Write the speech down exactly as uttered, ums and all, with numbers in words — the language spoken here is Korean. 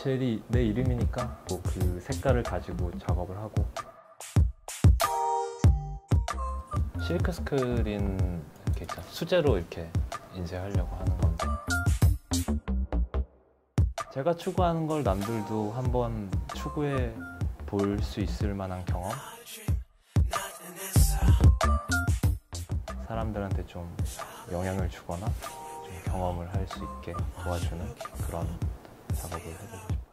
제 내 이름이니까 뭐 그 색깔을 가지고 작업을 하고. 실크 스크린 이렇게 수제로 이렇게 인쇄하려고 하는 건데, 제가 추구하는 걸 남들도 한번 추구해 볼 수 있을 만한 경험? 사람들한테 좀 영향을 주거나 좀 경험을 할 수 있게 도와주는 그런 작업을 해보고 싶어요.